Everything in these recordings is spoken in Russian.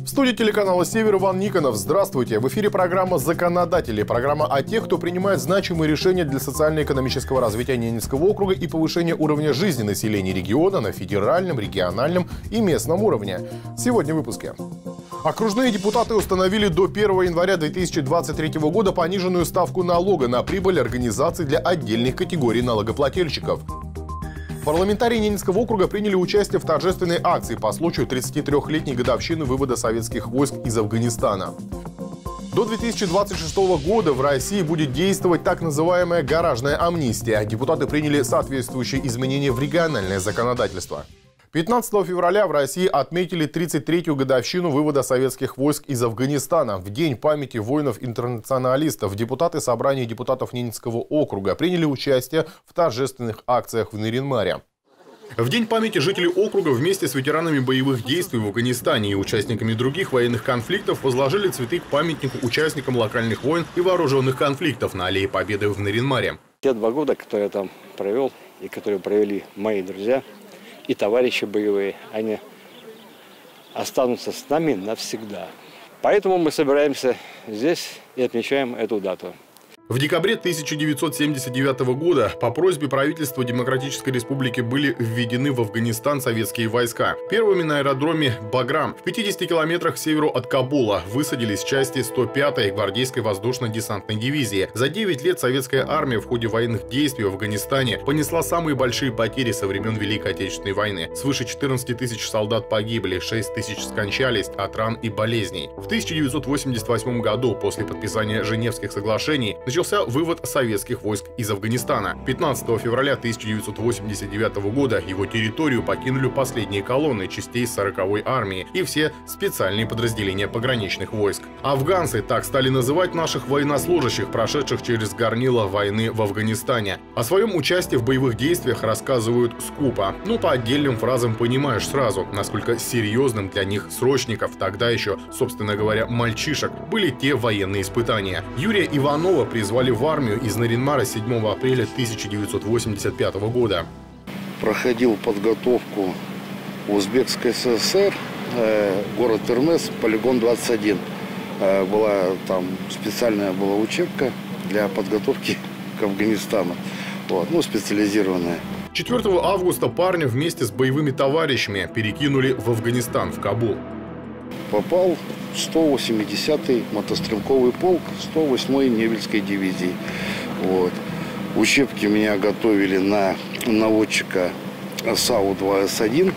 В студии телеканала «Север» Иван Никонов. Здравствуйте. В эфире программа «Законодатели». Программа о тех, кто принимает значимые решения для социально-экономического развития Ненецкого округа и повышения уровня жизни населения региона на федеральном, региональном и местном уровне. Сегодня в выпуске. Окружные депутаты установили до 1 января 2023 года пониженную ставку налога на прибыль организаций для отдельных категорий налогоплательщиков. Парламентарии Ненецкого округа приняли участие в торжественной акции по случаю 33-летней годовщины вывода советских войск из Афганистана. До 2026 года в России будет действовать так называемая гаражная амнистия. Депутаты приняли соответствующие изменения в региональное законодательство. 15 февраля в России отметили 33-ю годовщину вывода советских войск из Афганистана. В День памяти воинов-интернационалистов депутаты собрания депутатов Ненецкого округа приняли участие в торжественных акциях в Нарин-Маре. В День памяти жители округа вместе с ветеранами боевых действий в Афганистане и участниками других военных конфликтов возложили цветы к памятнику участникам локальных войн и вооруженных конфликтов на Аллее Победы в Нарин-Маре. Те 2 года, которые я там провел и которые провели мои друзья и товарищи боевые, они останутся с нами навсегда. Поэтому мы собираемся здесь и отмечаем эту дату. В декабре 1979 года по просьбе правительства Демократической Республики были введены в Афганистан советские войска. Первыми на аэродроме Баграм в 50 километрах к северу от Кабула высадились части 105-й гвардейской воздушно-десантной дивизии. За 9 лет советская армия в ходе военных действий в Афганистане понесла самые большие потери со времен Великой Отечественной войны. Свыше 14 тысяч солдат погибли, 6 тысяч скончались от ран и болезней. В 1988 году, после подписания Женевских соглашений, начался вывод советских войск из Афганистана. 15 февраля 1989 года его территорию покинули последние колонны частей 40-й армии и все специальные подразделения пограничных войск. Афганцы так стали называть наших военнослужащих, прошедших через горнило войны в Афганистане. О своем участии в боевых действиях рассказывают скупо. Но по отдельным фразам понимаешь сразу, насколько серьезным для них срочников, тогда еще, собственно говоря, мальчишек, были те военные испытания. Юрия Иванова призвали в армию из Нарин-Мара 7 апреля 1985 года. Проходил подготовку в Узбекской ССР, город Термез, полигон 21. Была там специальная учебка для подготовки к Афганистану, специализированная. 4 августа парня вместе с боевыми товарищами перекинули в Афганистан, в Кабул. Попал в 180-й мотострелковый полк 108-й Невельской дивизии. Учебки меня готовили на наводчика САУ-2С1.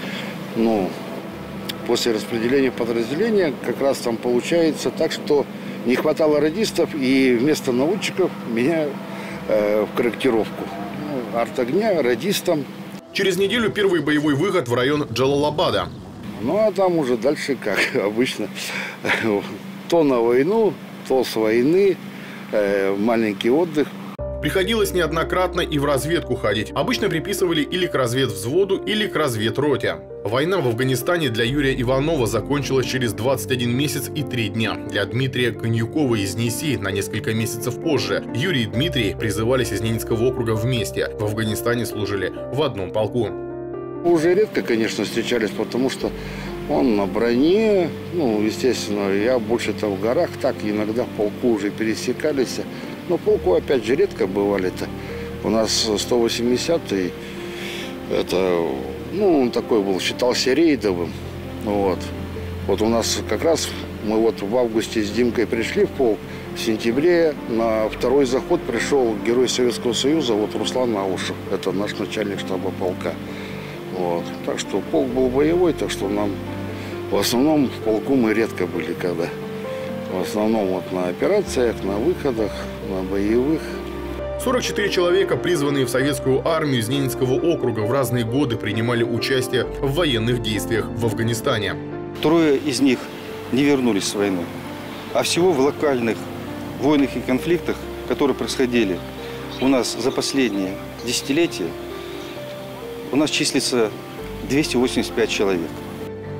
После распределения подразделения как раз там получается так, что не хватало радистов, и вместо наводчиков меня в корректировку. Артогня, радистам. Через неделю первый боевой выход в район Джалалабада. А там уже дальше, как обычно, то на войну, то с войны, маленький отдых. Приходилось неоднократно и в разведку ходить. Обычно приписывали или к разведвзводу, или к разведроте. Война в Афганистане для Юрия Иванова закончилась через 21 месяц и 3 дня. Для Дмитрия Коньюкова из Неси на несколько месяцев позже. Юрий и Дмитрий призывались из Ненецкого округа вместе. В Афганистане служили в одном полку. Уже редко, конечно, встречались, потому что он на броне, естественно, я больше-то в горах, так иногда в полку уже пересекались. Но полку, опять же, редко бывали-то. У нас 180-й, это, он такой был, считался рейдовым. У нас как раз, мы в августе с Димкой пришли в полк, в сентябре на второй заход пришел герой Советского Союза, Руслан Наушев, это наш начальник штаба полка. Так что полк был боевой, так что нам в основном в полку мы редко были, когда. В основном на операциях, на выходах, на боевых. 44 человека, призванные в советскую армию из Ненецкого округа, в разные годы принимали участие в военных действиях в Афганистане. 2 из них не вернулись с войны. А всего в локальных войнах и конфликтах, которые происходили у нас за последние десятилетия, у нас числится 285 человек.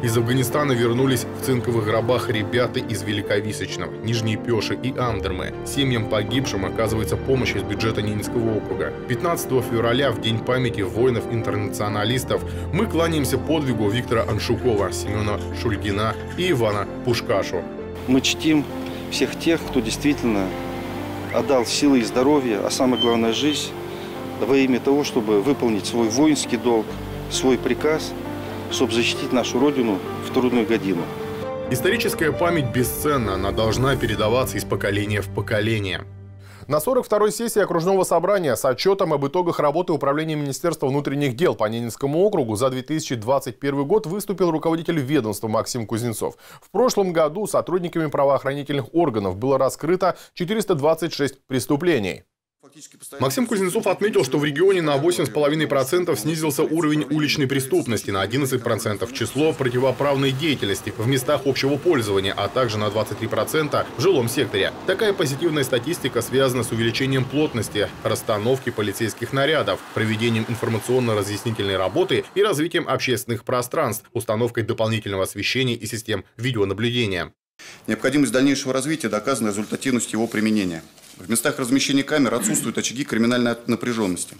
Из Афганистана вернулись в цинковых гробах ребята из Великовисочного, Нижней Пеши и Андермы. Семьям погибшим оказывается помощь из бюджета Ненецкого округа. 15 февраля, в День памяти воинов-интернационалистов, мы кланяемся подвигу Виктора Аншукова, Семена Шульгина и Ивана Пушкашу. Мы чтим всех тех, кто действительно отдал силы и здоровье, а самое главное – жизнь, во имя того, чтобы выполнить свой воинский долг, свой приказ, чтобы защитить нашу Родину в трудную годину. Историческая память бесценна, она должна передаваться из поколения в поколение. На 42-й сессии окружного собрания с отчетом об итогах работы Управления Министерства внутренних дел по Ненецкому округу за 2021 год выступил руководитель ведомства Максим Кузнецов. В прошлом году сотрудниками правоохранительных органов было раскрыто 426 преступлений. Максим Кузнецов отметил, что в регионе на 8,5% снизился уровень уличной преступности, на 11% число противоправной деятельности в местах общего пользования, а также на 23% в жилом секторе. Такая позитивная статистика связана с увеличением плотности, расстановки полицейских нарядов, проведением информационно-разъяснительной работы и развитием общественных пространств, установкой дополнительного освещения и систем видеонаблюдения. Необходимость дальнейшего развития доказана результативностью его применения. В местах размещения камер отсутствуют очаги криминальной напряженности.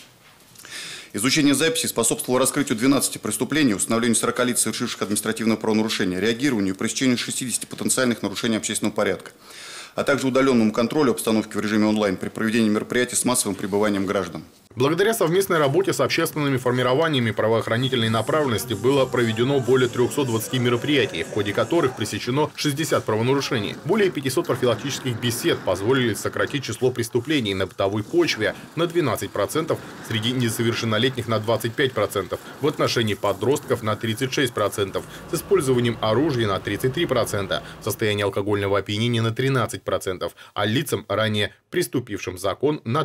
Изучение записей способствовало раскрытию 12 преступлений, установлению 40 лиц, совершивших административное правонарушение, реагированию и пресечению 60 потенциальных нарушений общественного порядка, а также удаленному контролю обстановки в режиме онлайн при проведении мероприятий с массовым пребыванием граждан. Благодаря совместной работе с общественными формированиями правоохранительной направленности было проведено более 320 мероприятий, в ходе которых пресечено 60 правонарушений. Более 500 профилактических бесед позволили сократить число преступлений на бытовой почве на 12%, среди несовершеннолетних на 25%, в отношении подростков на 36%, с использованием оружия на 33%, состояние алкогольного опьянения на 13%, а лицам, ранее приступившим закон, на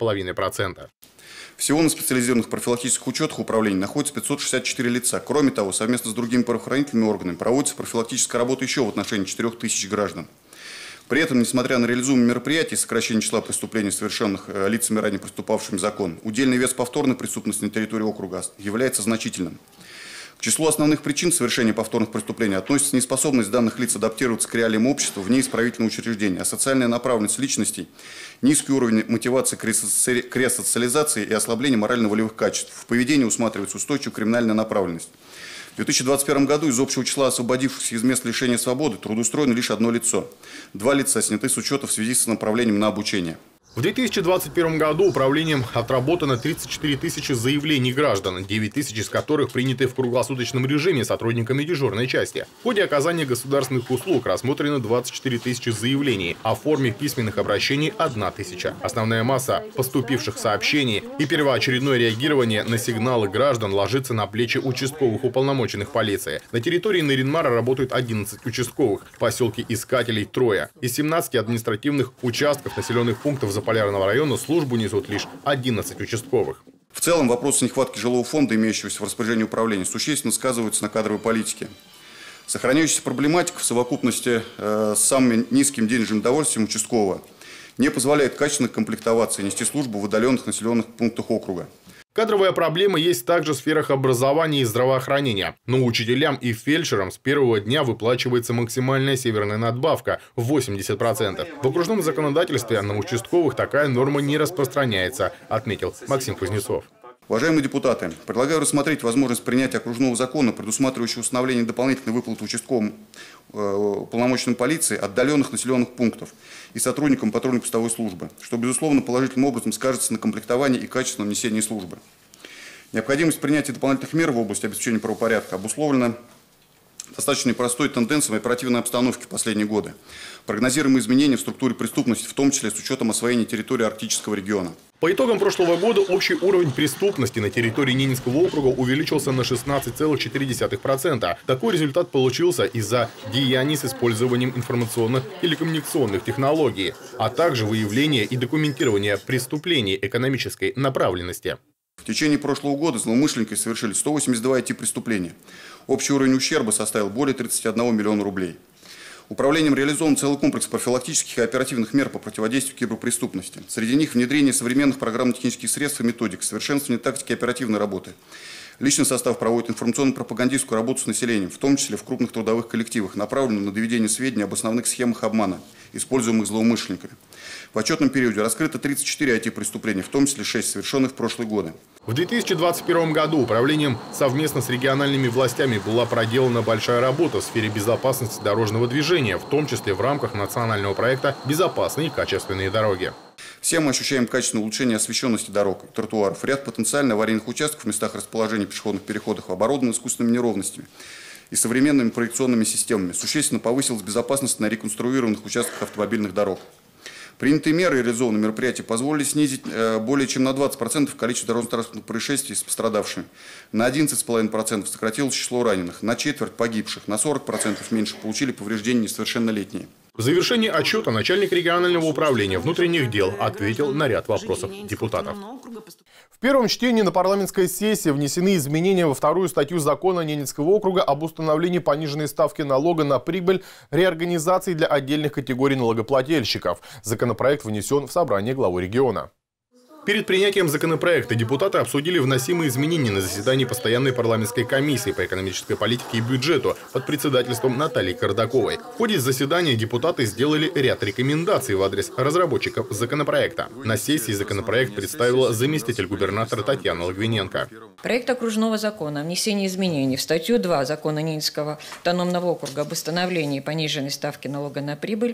2,5%. Всего на специализированных профилактических учетах управления находится 564 лица. Кроме того, совместно с другими правоохранительными органами проводится профилактическая работа еще в отношении 4000 граждан. При этом, несмотря на реализуемые мероприятия и сокращение числа преступлений, совершенных лицами, ранее приступавшими закон, удельный вес повторной преступности на территории округа является значительным. К числу основных причин совершения повторных преступлений относится неспособность данных лиц адаптироваться к реалиям общества вне исправительного учреждения, а социальная направленность личностей, низкий уровень мотивации к ресоциализации и ослабление морально-волевых качеств. В поведении усматривается устойчивая криминальная направленность. В 2021 году из общего числа освободившихся из мест лишения свободы трудоустроено лишь одно лицо. 2 лица сняты с учета в связи с направлением на обучение. В 2021 году управлением отработано 34 тысячи заявлений граждан, 9 тысяч из которых приняты в круглосуточном режиме сотрудниками дежурной части. В ходе оказания государственных услуг рассмотрено 24 тысячи заявлений, а в форме письменных обращений 1 тысяча. Основная масса поступивших сообщений и первоочередное реагирование на сигналы граждан ложится на плечи участковых уполномоченных полиции. На территории Нарьян-Мара работают 11 участковых, в поселке Искателей – 3. Из 17 административных участков населенных пунктов Заполярного района службу несут лишь 11 участковых. В целом, вопросы нехватки жилого фонда, имеющегося в распоряжении управления, существенно сказываются на кадровой политике. Сохраняющаяся проблематика в совокупности с самым низким денежным довольствием участкового не позволяет качественно комплектоваться и нести службу в удаленных населенных пунктах округа. Кадровая проблема есть также в сферах образования и здравоохранения. Но учителям и фельдшерам с первого дня выплачивается максимальная северная надбавка в 80%. В окружном законодательстве на участковых такая норма не распространяется, отметил Максим Кузнецов. Уважаемые депутаты, предлагаю рассмотреть возможность принятия окружного закона, предусматривающего установление дополнительной выплаты участковым уполномоченным полиции отдаленных населенных пунктов и сотрудникам патрульно-постовой службы, что, безусловно, положительным образом скажется на комплектовании и качественном несении службы. Необходимость принятия дополнительных мер в области обеспечения правопорядка обусловлена достаточно непростой тенденцией оперативной обстановки в последние годы. Прогнозируемые изменения в структуре преступности, в том числе с учетом освоения территории Арктического региона. По итогам прошлого года общий уровень преступности на территории Ненецкого округа увеличился на 16,4%. Такой результат получился из-за деяний с использованием информационно-телекоммуникационных технологий, а также выявления и документирования преступлений экономической направленности. В течение прошлого года злоумышленники совершили 182 IT-преступления. Общий уровень ущерба составил более 31 миллиона рублей. Управлением реализован целый комплекс профилактических и оперативных мер по противодействию киберпреступности. Среди них внедрение современных программно-технических средств и методик, совершенствование тактики оперативной работы, Личный состав проводит информационно-пропагандистскую работу с населением, в том числе в крупных трудовых коллективах, направленную на доведение сведений об основных схемах обмана, используемых злоумышленниками. В отчетном периоде раскрыто 34 IT-преступления, в том числе 6 совершенных в прошлые годы. В 2021 году управлением совместно с региональными властями была проделана большая работа в сфере безопасности дорожного движения, в том числе в рамках национального проекта «Безопасные и качественные дороги». Все мы ощущаем качественное улучшение освещенности дорог и тротуаров. Ряд потенциально аварийных участков в местах расположения пешеходных переходов оборудован искусственными неровностями и современными проекционными системами. Существенно повысилась безопасность на реконструированных участках автомобильных дорог. Принятые меры и реализованные мероприятия позволили снизить более чем на 20% количество дорожно-транспортных происшествий с пострадавшими. На 11,5% сократилось число раненых, на четверть погибших, на 40% меньше получили повреждения несовершеннолетние. В завершении отчета начальник регионального управления внутренних дел ответил на ряд вопросов депутатов. В первом чтении на парламентской сессии внесены изменения во вторую статью закона Ненецкого округа об установлении пониженной ставки налога на прибыль реорганизации для отдельных категорий налогоплательщиков. Законопроект внесен в собрание главы региона. Перед принятием законопроекта депутаты обсудили вносимые изменения на заседании постоянной парламентской комиссии по экономической политике и бюджету под председательством Натальи Кардаковой. В ходе заседания депутаты сделали ряд рекомендаций в адрес разработчиков законопроекта. На сессии законопроект представила заместитель губернатора Татьяна Логвиненко. Проект окружного закона о внесении изменений в статью 2 закона Ненецкого автономного округа об установлении пониженной ставки налога на прибыль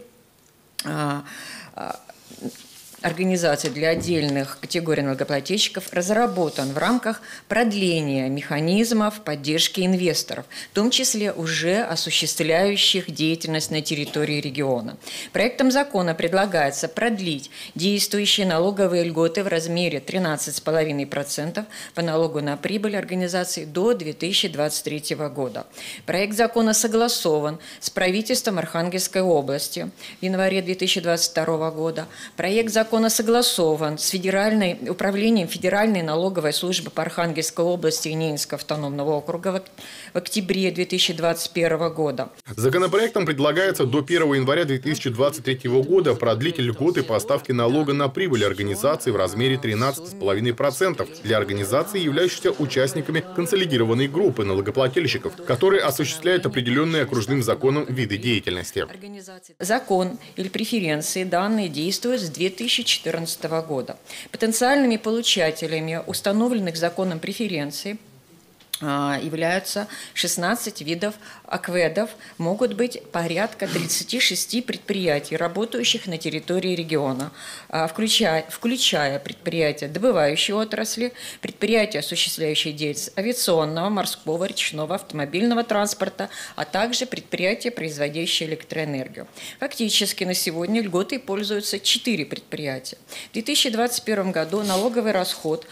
организаций для отдельных категорий налогоплательщиков разработан в рамках продления механизмов поддержки инвесторов, в том числе уже осуществляющих деятельность на территории региона. Проектом закона предлагается продлить действующие налоговые льготы в размере 13,5% по налогу на прибыль организаций до 2023 года. Проект закона согласован с правительством Архангельской области в январе 2022 года. Проект закона согласован с управлением Федеральной налоговой службы по Архангельской области и Ненецкого автономного округа в октябре 2021 года. Законопроектом предлагается до 1 января 2023 года продлить льготы по ставке налога на прибыль организации в размере 13,5% для организаций, являющихся участниками консолидированной группы налогоплательщиков, которые осуществляют определенные окружным законом виды деятельности. Закон или преференции данные действуют с 2014 года. Потенциальными получателями установленных законом преференций являются 16 видов АКВЭДов, могут быть порядка 36 предприятий, работающих на территории региона, включая предприятия добывающей отрасли, предприятия, осуществляющие деятельность авиационного, морского, речного, автомобильного транспорта, а также предприятия, производящие электроэнергию. Фактически на сегодня льготой пользуются 4 предприятия. В 2021 году налоговый расход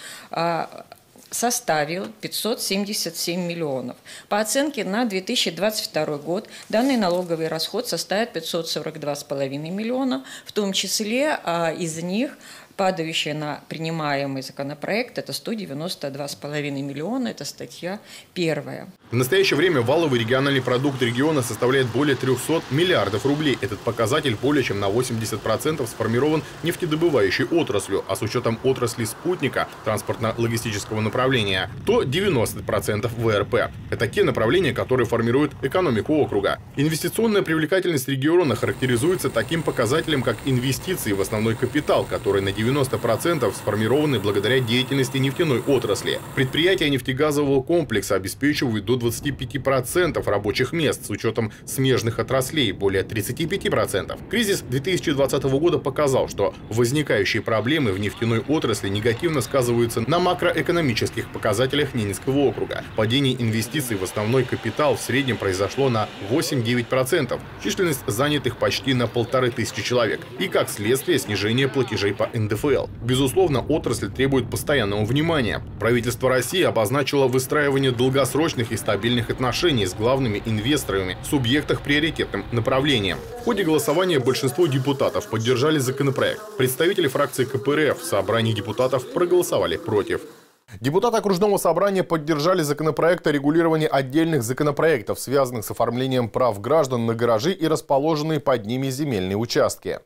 составил 577 миллионов. По оценке на 2022 год данный налоговый расход составит 542,5 миллиона, в том числе из них падающая на принимаемый законопроект – это 192,5 миллиона, это статья 1. В настоящее время валовый региональный продукт региона составляет более 300 миллиардов рублей. Этот показатель более чем на 80% сформирован нефтедобывающей отраслью, а с учетом отрасли спутника транспортно-логистического направления, то 90% ВРП. Это те направления, которые формируют экономику округа. Инвестиционная привлекательность региона характеризуется таким показателем, как инвестиции в основной капитал, который на 90% сформированы благодаря деятельности нефтяной отрасли. Предприятия нефтегазового комплекса обеспечивают до 25% рабочих мест с учетом смежных отраслей, более 35%. Кризис 2020 года показал, что возникающие проблемы в нефтяной отрасли негативно сказываются на макроэкономических показателях Ненецкого округа. Падение инвестиций в основной капитал в среднем произошло на 8-9%. Численность занятых почти на 1500 человек. И как следствие снижение платежей по НДФЛ. Безусловно, отрасль требует постоянного внимания. Правительство России обозначило выстраивание долгосрочных и стабильных отношений с главными инвесторами в субъектах приоритетным направлением. В ходе голосования большинство депутатов поддержали законопроект. Представители фракции КПРФ в собрании депутатов проголосовали против. Депутаты окружного собрания поддержали законопроект о регулировании отдельных законопроектов, связанных с оформлением прав граждан на гаражи и расположенные под ними земельные участки.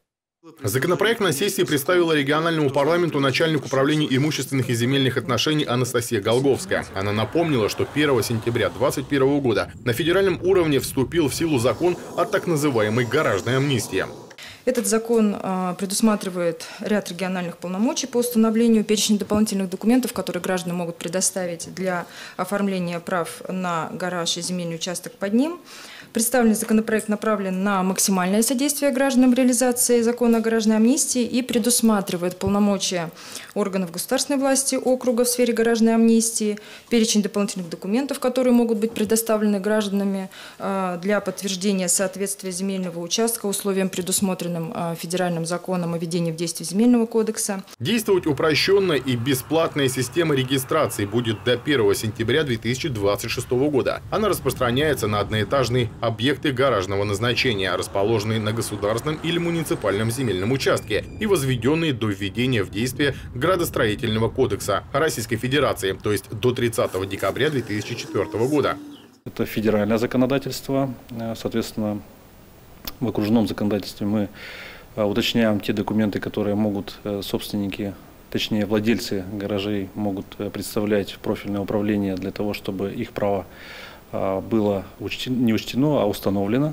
Законопроект на сессии представила региональному парламенту начальник управления имущественных и земельных отношений Анастасия Голговская. Она напомнила, что 1 сентября 2021 года на федеральном уровне вступил в силу закон о так называемой гаражной амнистии. Этот закон предусматривает ряд региональных полномочий по установлению перечня дополнительных документов, которые граждане могут предоставить для оформления прав на гараж и земельный участок под ним. Представленный законопроект направлен на максимальное содействие гражданам в реализации закона о гаражной амнистии и предусматривает полномочия органов государственной власти округа в сфере гаражной амнистии, перечень дополнительных документов, которые могут быть предоставлены гражданами для подтверждения соответствия земельного участка условиям, предусмотренным федеральным законом о введении в действие Земельного кодекса. Действовать упрощенная и бесплатная система регистрации будет до 1 сентября 2026 года. Она распространяется на одноэтажные объекты гаражного назначения, расположенные на государственном или муниципальном земельном участке и возведенные до введения в действие Градостроительного кодекса Российской Федерации, то есть до 30 декабря 2004 года. Это федеральное законодательство. Соответственно, в окружном законодательстве мы уточняем те документы, которые могут собственники, точнее владельцы гаражей, могут представлять в профильное управление для того, чтобы их право было не учтено, а установлено.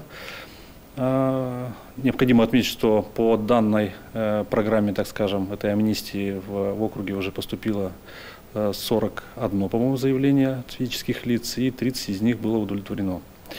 Необходимо отметить, что по данной программе, так скажем, этой амнистии в округе уже поступило 41, по-моему, заявление от физических лиц, и 30 из них было удовлетворено.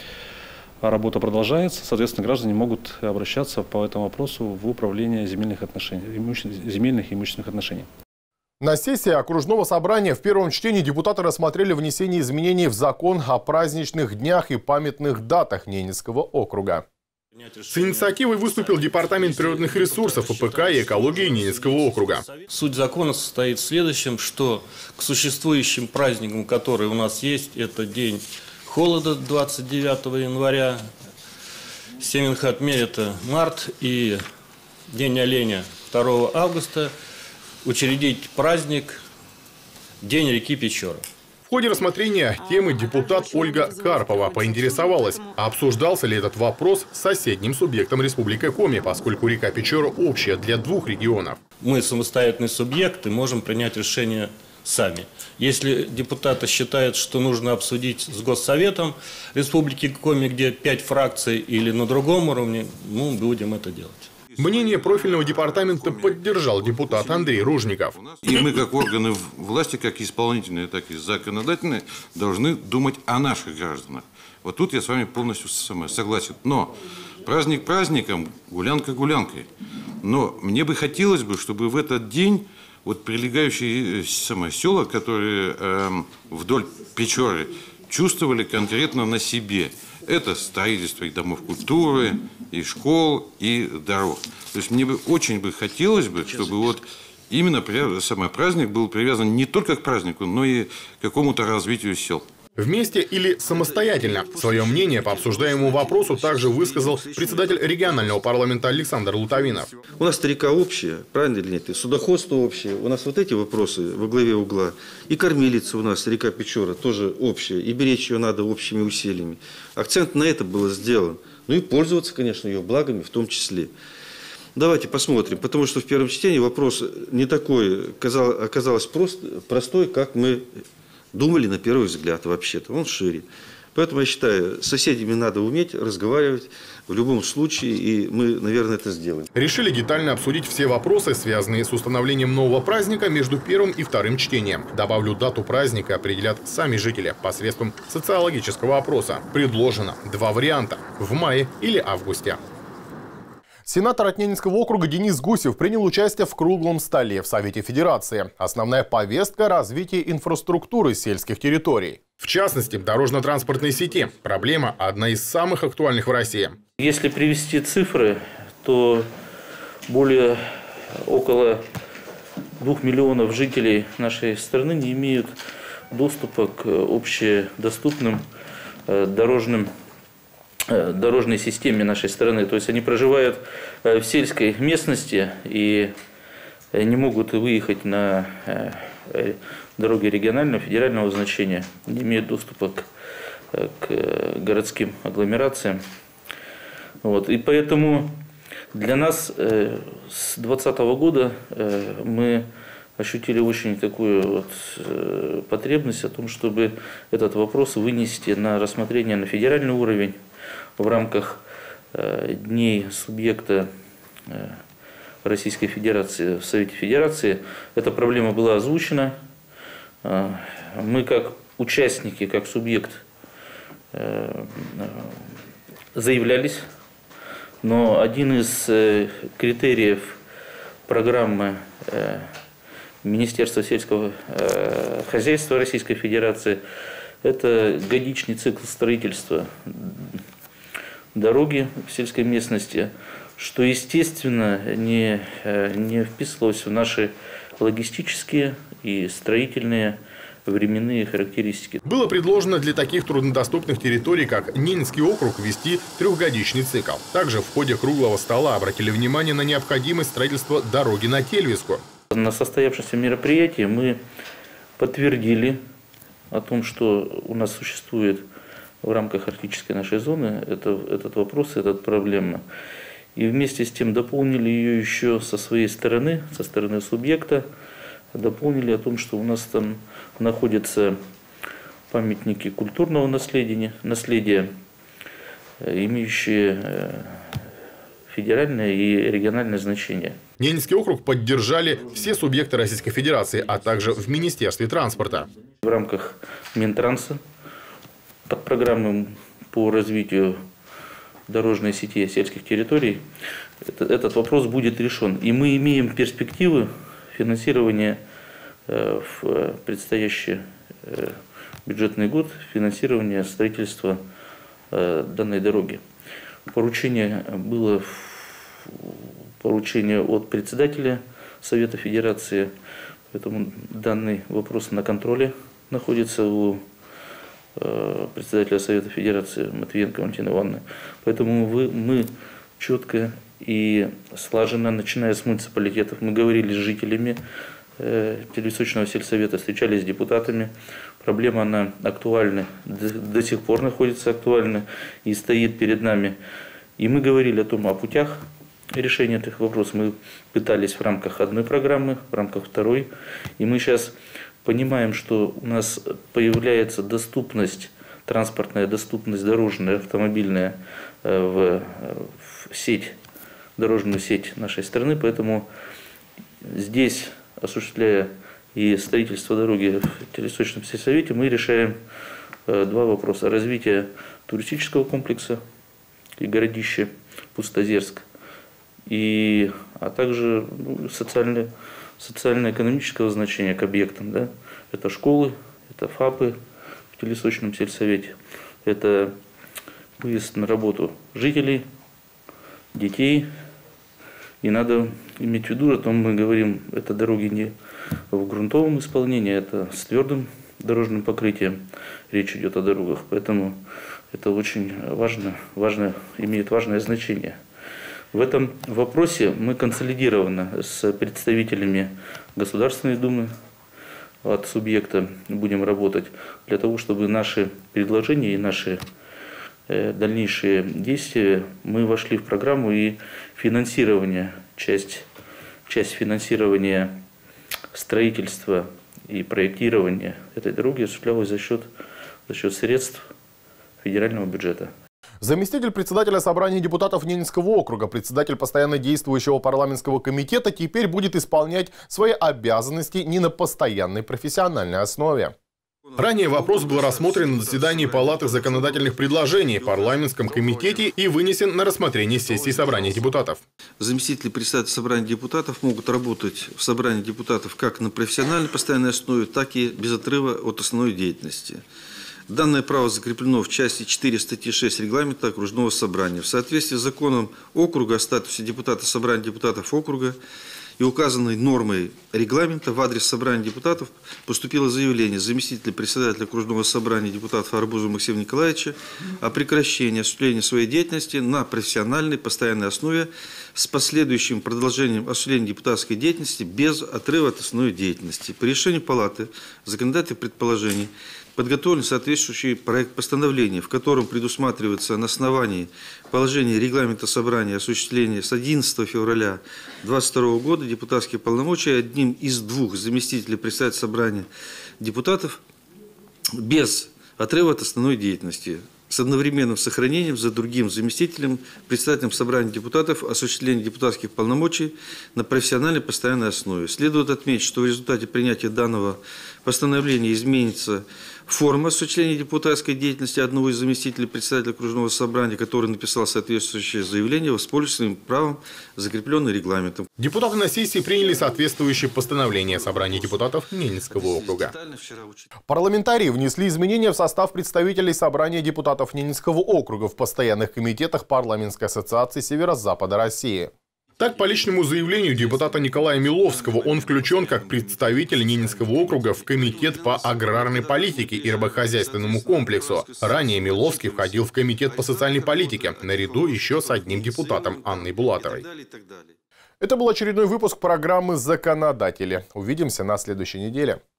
Работа продолжается, соответственно, граждане могут обращаться по этому вопросу в управление земельных и имущественных отношений. На сессии окружного собрания в первом чтении депутаты рассмотрели внесение изменений в закон о праздничных днях и памятных датах Ненецкого округа. С инициативой выступил Департамент природных ресурсов АПК и экологии Ненецкого округа. Суть закона состоит в следующем, что к существующим праздникам, которые у нас есть, это День холода 29 января, Семенхат это март и День оленя 2 августа, учредить праздник День реки Печоры. В ходе рассмотрения темы депутат Ольга Карпова поинтересовалась, обсуждался ли этот вопрос с соседним субъектом Республикой Коми, поскольку река Печора общая для двух регионов. Мы самостоятельный субъект и можем принять решение сами. Если депутаты считают, что нужно обсудить с Госсоветом Республики Коми, где 5 фракций, или на другом уровне, мы будем это делать. Мнение профильного департамента поддержал депутат Андрей Ружников. И мы, как органы власти, как исполнительные, так и законодательные, должны думать о наших гражданах. Вот тут я с вами полностью согласен. Но праздник праздником, гулянка гулянкой. Но мне бы хотелось бы, чтобы в этот день вот прилегающие села, которые вдоль Печоры, чувствовали конкретно на себе. Это строительство и домов культуры, и школ, и дорог. То есть мне бы очень хотелось бы, чтобы вот именно праздник был привязан не только к празднику, но и к какому-то развитию сел. Вместе или самостоятельно. Свое мнение по обсуждаемому вопросу также высказал председатель регионального парламента Александр Лутовинов. У нас река общая, правильно или нет? И судоходство общее. У нас вот эти вопросы во главе угла. И кормилица у нас, река Печора, тоже общая. И беречь ее надо общими усилиями. Акцент на это был сделан. Ну и пользоваться, конечно, ее благами в том числе. Давайте посмотрим, потому что в первом чтении вопрос не такой, оказалось простой, как мы думали на первый взгляд вообще-то. Он шире. Поэтому я считаю, с соседями надо уметь разговаривать в любом случае, и мы, наверное, это сделаем. Решили детально обсудить все вопросы, связанные с установлением нового праздника между первым и вторым чтением. Добавлю, дату праздника определят сами жители посредством социологического опроса. Предложено 2 варианта – в мае или августе. Сенатор от Ненецкого округа Денис Гусев принял участие в круглом столе в Совете Федерации. Основная повестка – развитие инфраструктуры сельских территорий. В частности, дорожно-транспортной сети. Проблема одна из самых актуальных в России. Если привести цифры, то около 2 миллионов жителей нашей страны не имеют доступа к общедоступным дорожной системе нашей страны. То есть они проживают в сельской местности и не могут выехать на дороги регионального, федерального значения, не имеют доступа к городским агломерациям. Вот. И поэтому Для нас с 2020 года мы ощутили очень такую потребность о том, чтобы этот вопрос вынести на рассмотрение на федеральный уровень в рамках дней субъекта Российской Федерации в Совете Федерации. Эта проблема была озвучена. Мы как участники, как субъект заявлялись, но один из критериев программы Министерства сельского хозяйства Российской Федерации – это годичный цикл строительства дороги в сельской местности, что, естественно, не вписывалось в наши логистические и строительные временные характеристики. Было предложено для таких труднодоступных территорий, как Ненецкий округ, ввести трехгодичный цикл. Также в ходе круглого стола обратили внимание на необходимость строительства дороги на Тельвиску. На состоявшемся мероприятии мы подтвердили о том, что у нас существует в рамках арктической нашей зоны этот вопрос, эта проблема. И вместе с тем дополнили ее еще со своей стороны, со стороны субъекта, дополнили о том, что у нас там находятся памятники культурного наследия, имеющие федеральное и региональное значение. Ненецкий округ поддержали все субъекты Российской Федерации, а также в Министерстве транспорта. В рамках Минтранса под программой по развитию дорожной сети сельских территорий этот вопрос будет решен. И мы имеем перспективы финансирования в предстоящий бюджетный год, финансирования строительства данной дороги. Поручение было от председателя Совета Федерации, поэтому данный вопрос на контроле находится у председателя Совета Федерации Матвиенко Валентины Ивановны. Поэтому мы четко и слаженно, начиная с муниципалитетов, мы говорили с жителями Тельвисочного сельсовета, встречались с депутатами. Проблема, она актуальна, до сих пор находится актуальна и стоит перед нами. И мы говорили о путях решения этих вопросов. Мы пытались в рамках одной программы, в рамках второй. И мы сейчас понимаем, что у нас появляется доступность, транспортная доступность дорожная, автомобильная в сеть, дорожную сеть нашей страны. Поэтому здесь, осуществляя и строительство дороги в Тельвисочном сельсовете, мы решаем два вопроса. Развитие туристического комплекса и городище Пустозерск, а также социально-экономического значения к объектам. Да? Это школы, это ФАПы в Тельвисочном сельсовете, это выезд на работу жителей, детей. И надо иметь в виду, о том мы говорим, это дороги не в грунтовом исполнении, это с твердым дорожным покрытием речь идет о дорогах. Поэтому это очень важно, имеет важное значение. В этом вопросе мы консолидированно с представителями Государственной Думы от субъекта будем работать для того, чтобы наши предложения и наши дальнейшие действия, мы вошли в программу и финансирование, часть финансирования строительства и проектирования этой дороги осуществлялось за счет средств федерального бюджета. Заместитель председателя собрания депутатов Ненецкого округа, председатель постоянно действующего парламентского комитета теперь будет исполнять свои обязанности не на постоянной профессиональной основе. Ранее вопрос был рассмотрен на заседании Палаты законодательных предложений в парламентском комитете и вынесен на рассмотрение сессии собрания депутатов. Заместители председателя собрания депутатов могут работать в собрании депутатов как на профессиональной постоянной основе, так и без отрыва от основной деятельности. Данное право закреплено в части 4 статьи 6 регламента окружного собрания. В соответствии с законом округа о статусе депутата собрания депутатов округа и указанной нормой регламента в адрес собрания депутатов поступило заявление заместителя председателя окружного собрания депутатов Арбузова Максима Николаевича о прекращении осуществления своей деятельности на профессиональной постоянной основе с последующим продолжением осуществления депутатской деятельности без отрыва от основной деятельности. По решению Палаты законодательных предположений подготовлен соответствующий проект постановления, в котором предусматривается на основании положения регламента собрания осуществления с 11 февраля 2022 года депутатские полномочия одним из двух заместителей председателя собрания депутатов без отрыва от основной деятельности, с одновременным сохранением за другим заместителем, председателем собрания депутатов осуществления депутатских полномочий на профессиональной постоянной основе. Следует отметить, что в результате принятия данного постановления изменится форма осуществления депутатской деятельности одного из заместителей председателя окружного собрания, который написал соответствующее заявление, воспользуясь своим правом, закрепленным регламентом. Депутаты на сессии приняли соответствующее постановление собрания депутатов Ненецкого округа. Парламентарии внесли изменения в состав представителей собрания депутатов Ненецкого округа в постоянных комитетах Парламентской ассоциации Северо-Запада России. Так, по личному заявлению депутата Николая Миловского, он включен как представитель Ненецкого округа в комитет по аграрной политике и рыбохозяйственному комплексу. Ранее Миловский входил в комитет по социальной политике, наряду еще с одним депутатом Анной Булатовой. Это был очередной выпуск программы «Законодатели». Увидимся на следующей неделе.